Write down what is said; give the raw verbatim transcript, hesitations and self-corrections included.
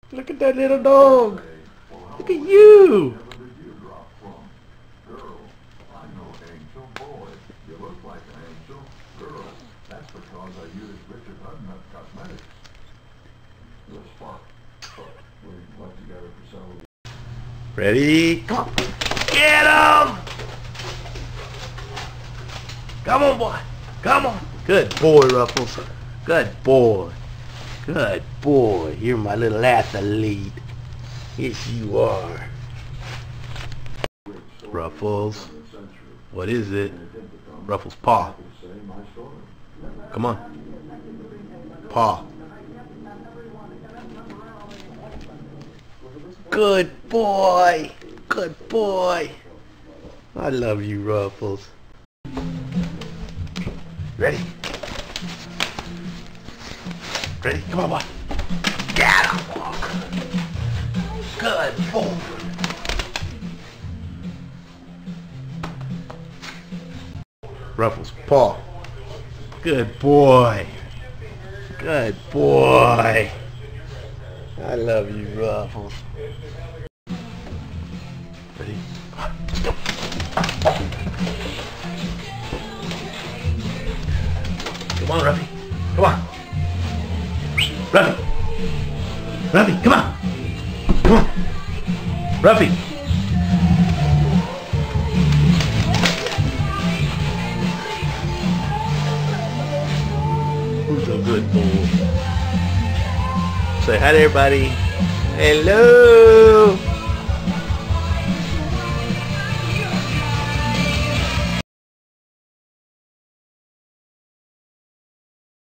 Look at that little dog. Look at you. Ready? Come on. Get him! Come on, boy. Come on. Good boy, Ruffles. Good boy. Good boy. You're my little athlete. Yes, you are. Ruffles. What is it? Ruffles' paw. Come on. Paw. Good boy. Good boy. I love you, Ruffles. Ready? Ready? Come on, boy. Get him. Good boy. Ruffles' paw. Good boy. Good boy. I love you, Ruffles. Ready? Come on, Ruffy. Come on. Ruffy. Ruffy, come on. Come on. Ruffy. Who's a good boy? Say hi to everybody. Hello.